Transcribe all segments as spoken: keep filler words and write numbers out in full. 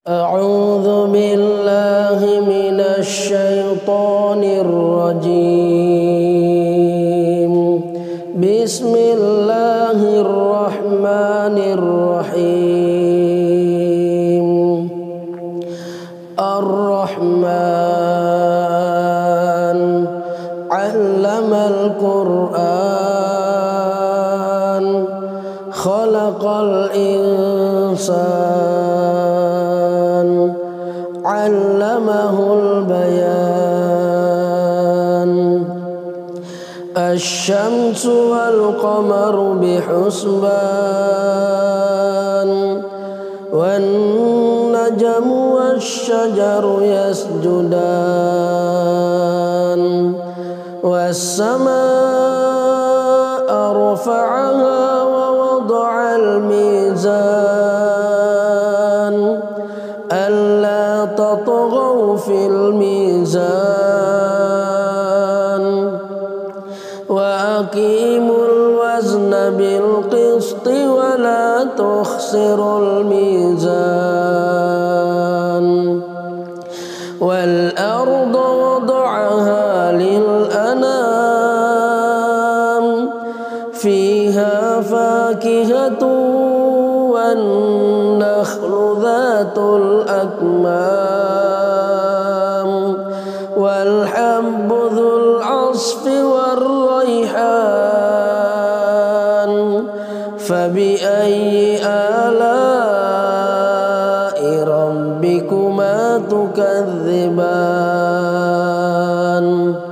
أعوذ بالله من الشيطان الرجيم. بسم الله الرحمن الرحيم. الرحمن علم القرآن خلق الإنسان علمه البيان. الشمس والقمر بحسبان والنجم والشجر يسجدان. والسماء رفعها ووضع الميزان ألا تطغوا في الميزان وأقيموا الوزن بالقسط ولا تخسروا الميزان. والأرض وضعها للأنام فيها فاكهة والنخل ذات الأكمام والحب ذو العصف والريحان. فبأي آلاء ربكما تكذبان.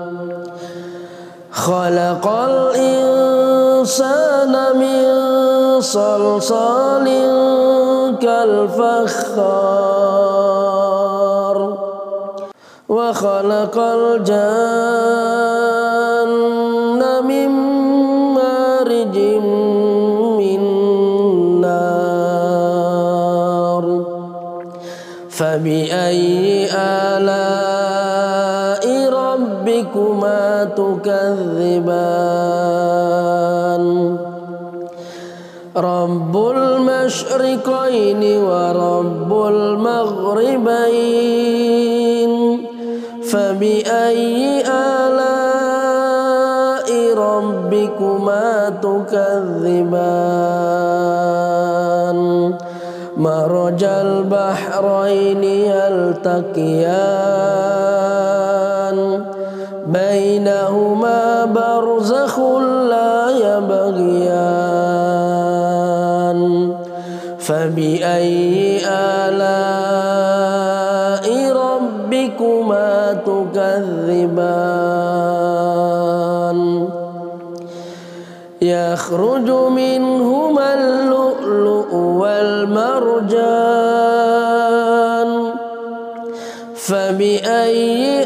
خلق الإنسان من صلصال كالفخار وخلق الجن من مارج من نار. فبأي آلاء ربكما تكذبان. رب المشرقين ورب المغربين. فبأي آلاء ربكما تكذبان. مرج البحرين يلتقيان بينهما برزخ لا يبغيان. فبأي آلاء ربكما تكذبان. يخرج منهما اللؤلؤ والمرجان. فبأي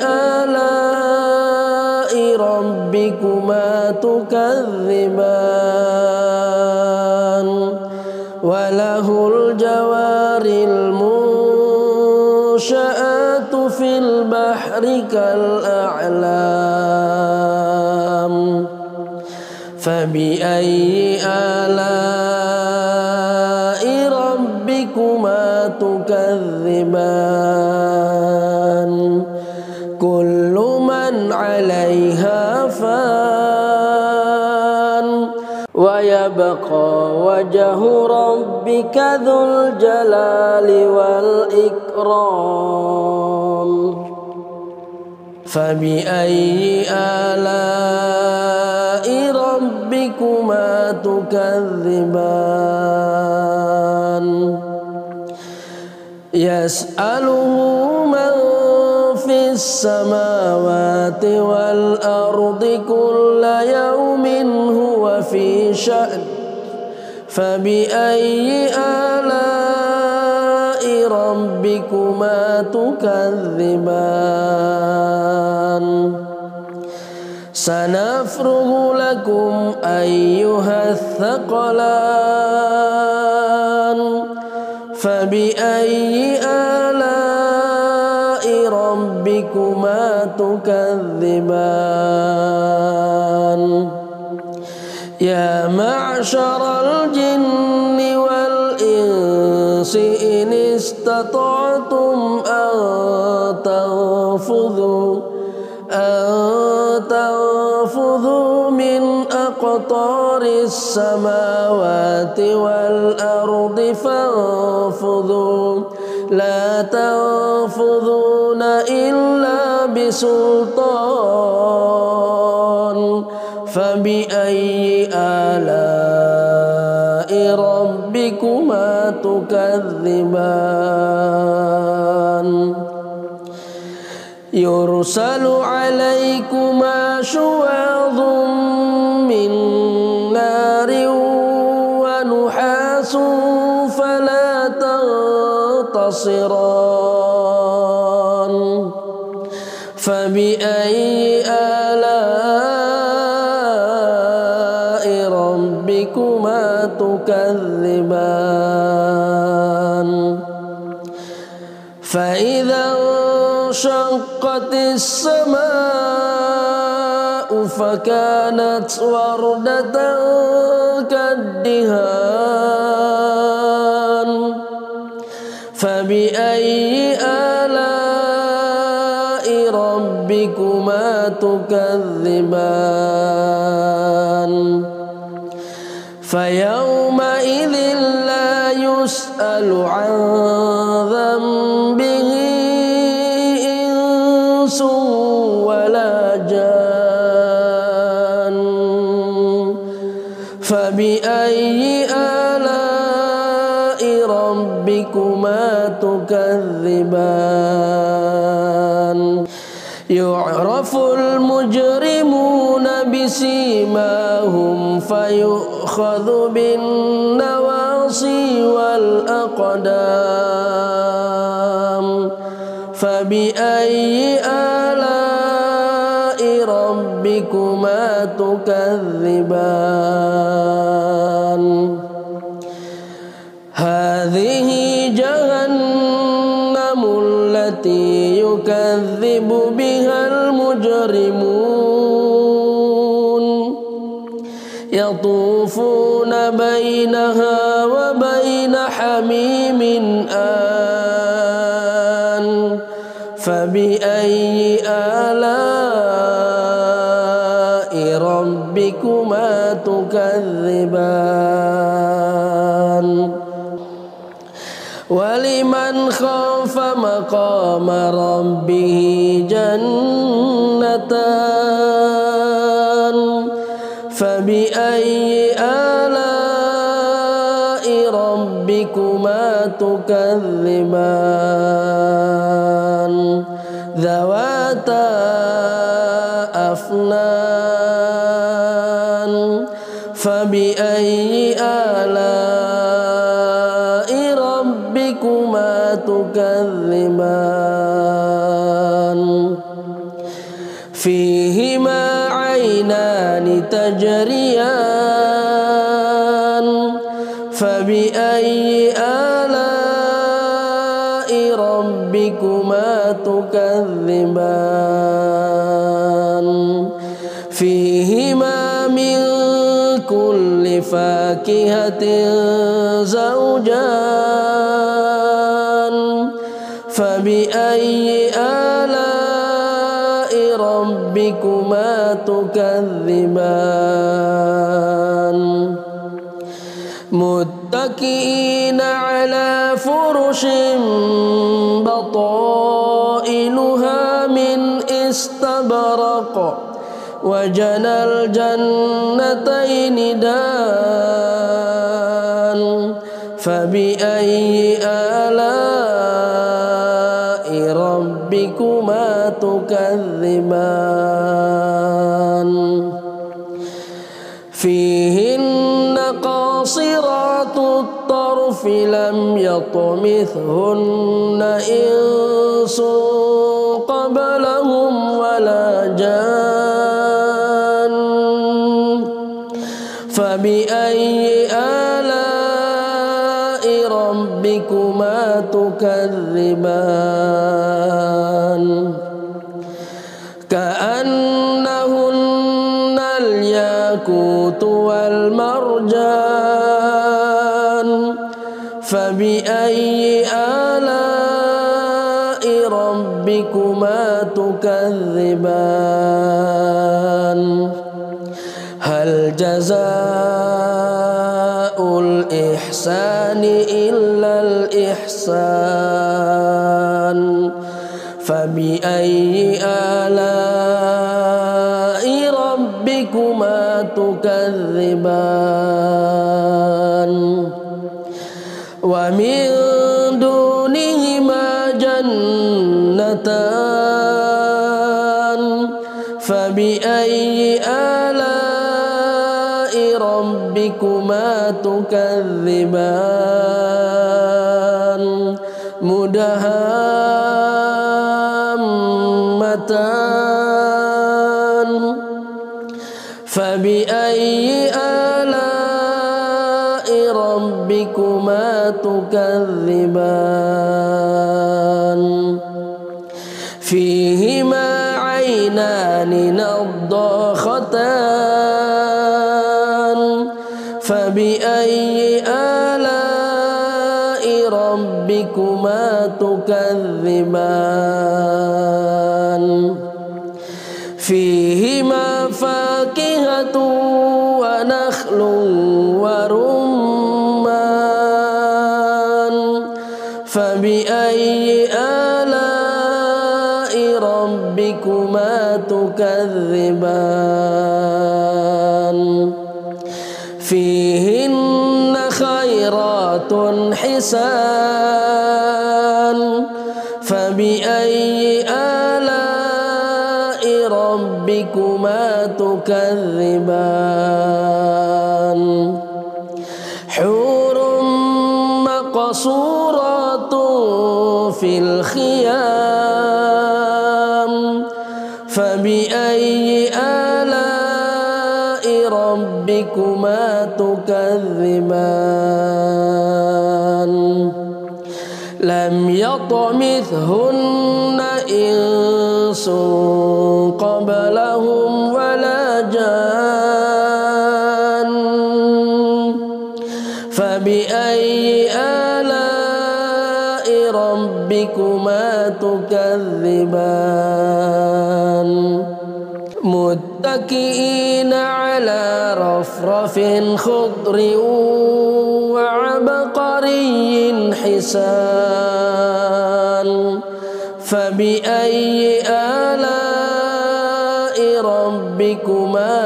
آلاء ربكما تكذبان. وله الجوار المنشآت في البحر كالأعلام. فبأي آلاء ربكما تكذبان. كل من عليها فان ويبقى وجه ربك ذو الجلال والإكرام. فبأي آلاء ربكما تكذبان. يسأله من في السماوات والأرض كل يوم هو في شأن. فبأي آلاء ربكما تكذبان. سنفرغ لكم أيها الثقلان. فبأي آلاء ربكما تكذبان. يا معشر الجن والإنس الإنس إن استطعتم أن تنفذوا أن تنفذوا من أقطار السماوات والأرض فانفذوا لا تنفذون إلا بسلطان فبأي آلاء ربكما تكذبان يرسل عليكما شواظ من نار ونحاس فلا تنتصران فبأي آلاء ربكما تكذبان فإذا انشقت السماء فكانت وردة كالدهان فبأي آلاء ربكما تكذبان فيومئذ لا يسأل عن ذنبه إنس ولا جان فبأي آلاء ربكما تكذبان يعرف المجرمون بسيماهم فيؤخذ بالنواصي والأقدام فبأي آلاء ربكما تكذبان هذه جهنم التي يكذب بها المجرمون يطوفون بينها وبين حميم آن فبأي آلاء ربكما تكذبان ولمن خاف مقام ربه جنتان فبأي آلاء ربكما تكذبان ذواتا أفنان فبأي آلاء ربكما تكذبان فيهما عينان تجريان فبأي آلاء ربكما تكذبان فيهما من كل فاكهة زوجان فبأي آلاء ربكما تكذبان متكئين على فرش بطائنها من استبرق وجنى الجنتين دان فبأي آلاء ربكما تكذبان فيهن قاصرات الطرف لم يطمثهن إنس قبلهم ولا جان فبأي آلاء ربكما تكذبان كأنهن الياقوت والمرجان فبأي ربكما تكذبان هل جزاء الإحسان إلا الإحسان فبأي آلاء ربكما تكذبان ومن دونهما جنتان فبأي آلاء ربكما تكذبان مدهامتان فبأي آلاء ربكما تكذبان فيهما عينان نضاختان فبأي آلاء ربكما تكذبان فيهما فاكهة ونخل ورمان فبأي آلاء ربكما تكذبان فيهن خيرات حسان فبأي آلاء ربكما تكذبان حور مقصورات في الخيام فبأي آلاء ربكما تكذبان لم يطمثهن إنس قبلهم ولا جان فبأي آلاء ربكما تكذبان متكئين على رفرف خضر وعبقري حسان فبأي آلاء ربكما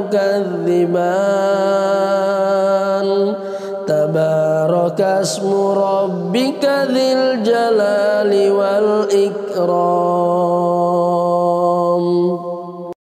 تكذبان تبارك اسم ربك ذي الجلال والإكرام